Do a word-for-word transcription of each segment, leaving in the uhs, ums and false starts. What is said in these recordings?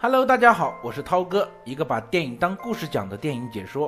Hello， 大家好，我是涛哥，一个把电影当故事讲的电影解说。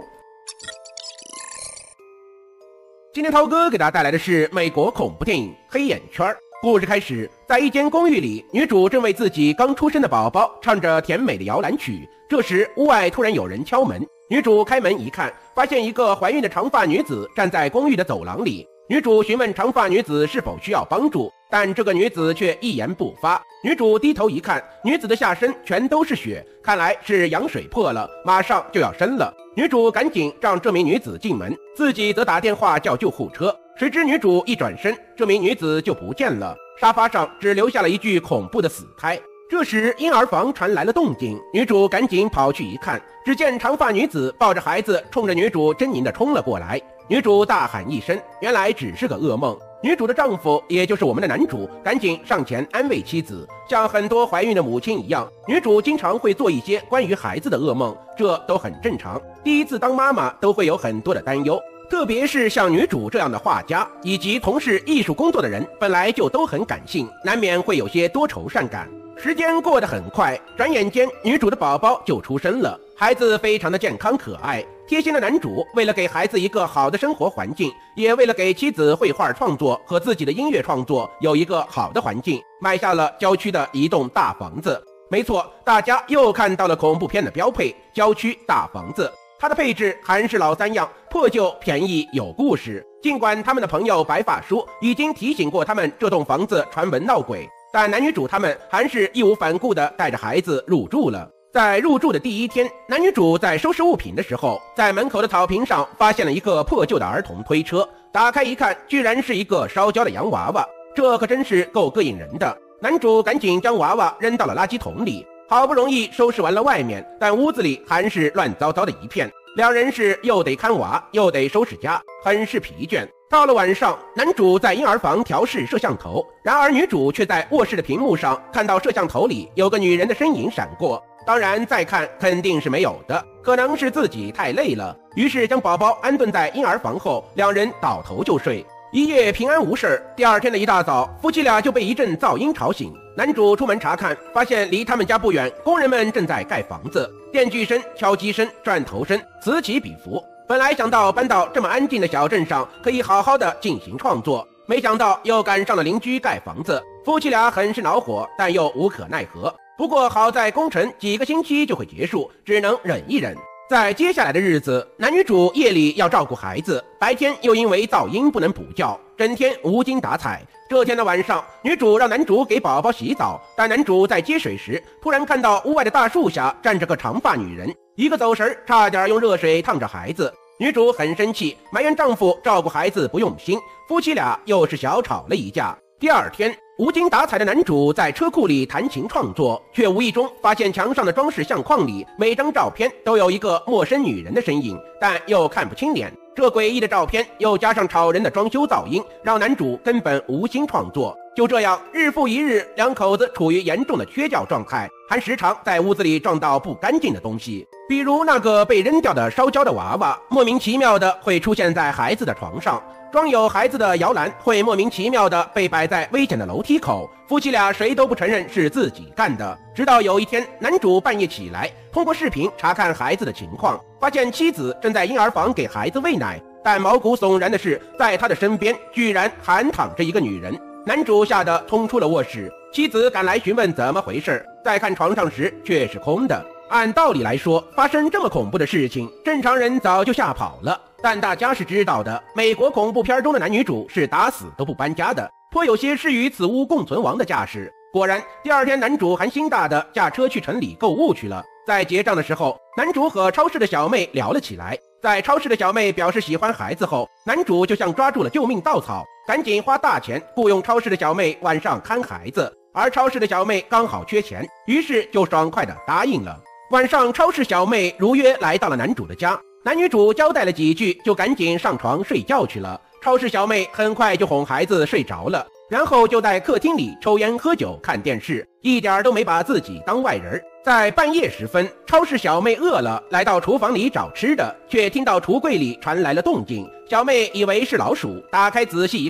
今天涛哥给大家带来的是美国恐怖电影《黑眼圈》。故事开始，在一间公寓里，女主正为自己刚出生的宝宝唱着甜美的摇篮曲。这时，屋外突然有人敲门，女主开门一看，发现一个怀孕的长发女子站在公寓的走廊里。女主询问长发女子是否需要帮助，但这个女子却一言不发。女主低头一看，女子的下身全都是血，看来是羊水破了，马上就要生了。女主赶紧让这名女子进门，自己则打电话叫救护车。谁知女主一转身，这名女子就不见了，沙发上只留下了一具恐怖的死胎。这时婴儿房传来了动静，女主赶紧跑去一看，只见长发女子抱着孩子冲着女主狰狞地冲了过来。女主大喊一声，原来只是个噩梦。女主的丈夫，也就是我们的男主，赶紧上前安慰妻子。像很多怀孕的母亲一样，女主经常会做一些关于孩子的噩梦，这都很正常。第一次当妈妈都会有很多的担忧，特别是像女主这样的画家以及从事艺术工作的人，本来就都很感性，难免会有些多愁善感。时间过得很快，转眼间女主的宝宝就出生了，孩子非常的健康可爱。贴心的男主为了给孩子一个好的生活环境，也为了给妻子绘画创作和自己的音乐创作有一个好的环境，买下了郊区的一栋大房子。没错，大家又看到了恐怖片的标配，郊区大房子。它的配置还是老三样，破旧、便宜、有故事。尽管他们的朋友白发叔已经提醒过他们这栋房子传闻闹鬼，但男女主他们还是义无反顾地带着孩子入住了。在入住的第一天，男女主在收拾物品的时候，在门口的草坪上发现了一个破旧的儿童推车，打开一看，居然是一个烧焦的洋娃娃，这可真是够膈应人的。男主赶紧将娃娃扔到了垃圾桶里，好不容易收拾完了外面，但屋子里还是乱糟糟的一片。两人是又得看娃又得收拾家，很是疲倦。到了晚上，男主在婴儿房调试摄像头，然而女主却在卧室的屏幕上看到摄像头里有个女人的身影闪过。当然再看肯定是没有的，可能是自己太累了，于是将宝宝安顿在婴儿房后，两人倒头就睡。一夜平安无事。第二天的一大早，夫妻俩就被一阵噪音吵醒。男主出门查看，发现离他们家不远，工人们正在盖房子，电锯声、敲击声、砖头声此起彼伏。本来想到搬到这么安静的小镇上可以好好的进行创作，没想到又赶上了邻居盖房子，夫妻俩很是恼火，但又无可奈何。不过好在工程几个星期就会结束，只能忍一忍。在接下来的日子，男女主夜里要照顾孩子，白天又因为噪音不能补觉，整天无精打采。这天的晚上，女主让男主给宝宝洗澡，但男主在接水时，突然看到屋外的大树下站着个长发女人，一个走神，差点用热水烫着孩子。女主很生气，埋怨丈夫照顾孩子不用心，夫妻俩又是小吵了一架。第二天，无精打采的男主在车库里弹琴创作，却无意中发现墙上的装饰相框里每张照片都有一个陌生女人的身影，但又看不清脸。这诡异的照片又加上吵人的装修噪音，让男主根本无心创作。就这样日复一日，两口子处于严重的缺觉状态，还时常在屋子里撞到不干净的东西，比如那个被扔掉的烧焦的娃娃，莫名其妙的会出现在孩子的床上。装有孩子的摇篮会莫名其妙地被摆在危险的楼梯口，夫妻俩谁都不承认是自己干的。直到有一天，男主半夜起来，通过视频查看孩子的情况，发现妻子正在婴儿房给孩子喂奶，但毛骨悚然的是，在他的身边居然还躺着一个女人。男主吓得冲出了卧室，妻子赶来询问怎么回事，再看床上时却是空的。按道理来说，发生这么恐怖的事情，正常人早就吓跑了。但大家是知道的，美国恐怖片中的男女主是打死都不搬家的，颇有些是与此屋共存亡的架势。果然，第二天男主还心大的驾车去城里购物去了。在结账的时候，男主和超市的小妹聊了起来。在超市的小妹表示喜欢孩子后，男主就像抓住了救命稻草，赶紧花大钱雇佣超市的小妹晚上看孩子。而超市的小妹刚好缺钱，于是就爽快的答应了。晚上，超市小妹如约来到了男主的家，男女主交代了几句，就赶紧上床睡觉去了。超市小妹很快就哄孩子睡着了，然后就在客厅里抽烟喝酒看电视，一点都没把自己当外人。在半夜时分，超市小妹饿了，来到厨房里找吃的，却听到橱柜里传来了动静。小妹以为是老鼠，打开仔细一看，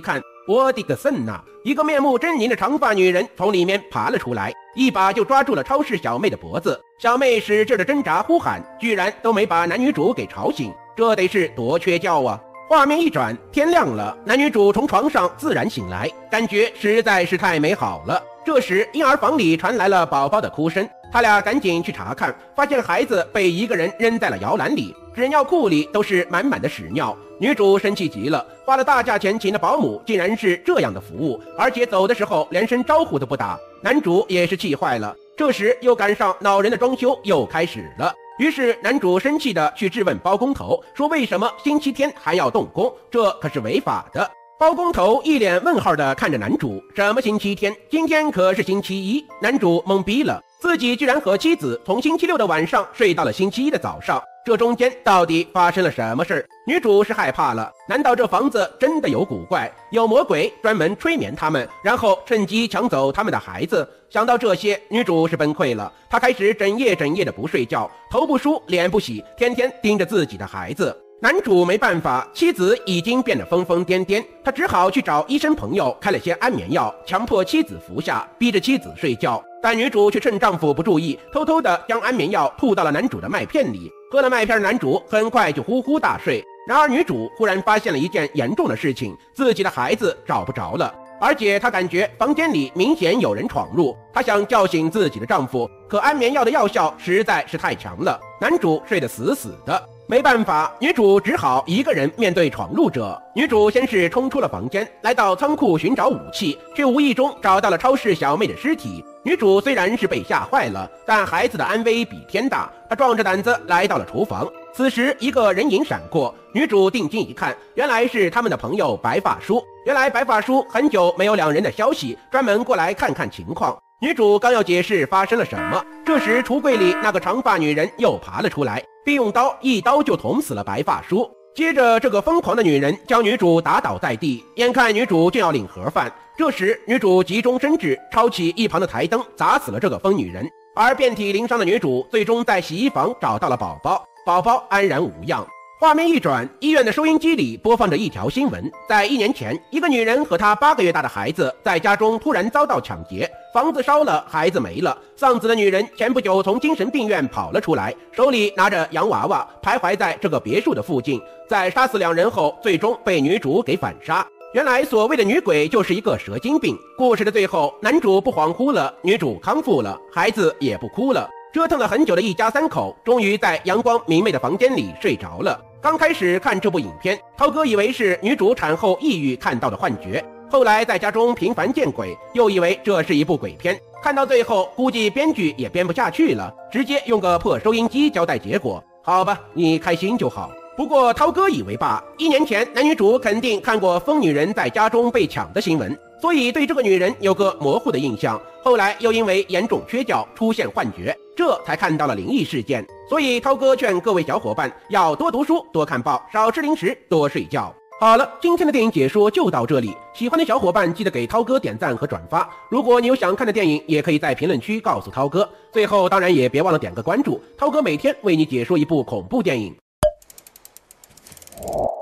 我的个肾呐！一个面目狰狞的长发女人从里面爬了出来，一把就抓住了超市小妹的脖子。小妹使劲的挣扎呼喊，居然都没把男女主给吵醒，这得是多缺觉啊！画面一转，天亮了，男女主从床上自然醒来，感觉实在是太美好了。这时婴儿房里传来了宝宝的哭声，他俩赶紧去查看，发现孩子被一个人扔在了摇篮里，纸尿裤里都是满满的屎尿。女主生气极了，花了大价钱请的保姆竟然是这样的服务，而且走的时候连声招呼都不打。男主也是气坏了，这时又赶上恼人的装修又开始了。于是男主生气的去质问包工头，说为什么星期天还要动工，这可是违法的。包工头一脸问号的看着男主，什么星期天？今天可是星期一。男主懵逼了，自己居然和妻子从星期六的晚上睡到了星期一的早上，这中间到底发生了什么事儿？女主是害怕了，难道这房子真的有古怪，有魔鬼专门催眠他们，然后趁机抢走他们的孩子？想到这些，女主是崩溃了，她开始整夜整夜的不睡觉，头不梳脸不洗，天天盯着自己的孩子。男主没办法，妻子已经变得疯疯癫癫，他只好去找医生朋友开了些安眠药，强迫妻子服下，逼着妻子睡觉。但女主却趁丈夫不注意，偷偷的将安眠药吐到了男主的麦片里。喝了麦片的男主很快就呼呼大睡。然而女主忽然发现了一件严重的事情，自己的孩子找不着了，而且她感觉房间里明显有人闯入。她想叫醒自己的丈夫，可安眠药的药效实在是太强了，男主睡得死死的。没办法，女主只好一个人面对闯入者。女主先是冲出了房间，来到仓库寻找武器，却无意中找到了超市小妹的尸体。女主虽然是被吓坏了，但孩子的安危比天大，她壮着胆子来到了厨房。此时一个人影闪过，女主定睛一看，原来是他们的朋友白发叔。原来白发叔很久没有两人的消息，专门过来看看情况。女主刚要解释发生了什么，这时橱柜里那个长发女人又爬了出来，并用刀一刀就捅死了白发叔。接着这个疯狂的女人将女主打倒在地，眼看女主就要领盒饭，这时女主急中生智，抄起一旁的台灯砸死了这个疯女人。而遍体鳞伤的女主最终在洗衣房找到了宝宝，宝宝安然无恙。画面一转，医院的收音机里播放着一条新闻，在一年前，一个女人和她八个月大的孩子在家中突然遭到抢劫，房子烧了，孩子没了。丧子的女人前不久从精神病院跑了出来，手里拿着洋娃娃，徘徊在这个别墅的附近。在杀死两人后，最终被女主给反杀。原来所谓的女鬼就是一个蛇精病。故事的最后，男主不恍惚了，女主康复了，孩子也不哭了。折腾了很久的一家三口，终于在阳光明媚的房间里睡着了。刚开始看这部影片，涛哥以为是女主产后抑郁看到的幻觉，后来在家中频繁见鬼，又以为这是一部鬼片。看到最后，估计编剧也编不下去了，直接用个破收音机交代结果。好吧，你开心就好。不过涛哥以为罢，一年前男女主肯定看过疯女人在家中被抢的新闻，所以对这个女人有个模糊的印象。后来又因为严重缺觉出现幻觉，这才看到了灵异事件。所以涛哥劝各位小伙伴要多读书，多看报，少吃零食，多睡觉。好了，今天的电影解说就到这里，喜欢的小伙伴记得给涛哥点赞和转发。如果你有想看的电影，也可以在评论区告诉涛哥。最后当然也别忘了点个关注，涛哥每天为你解说一部恐怖电影。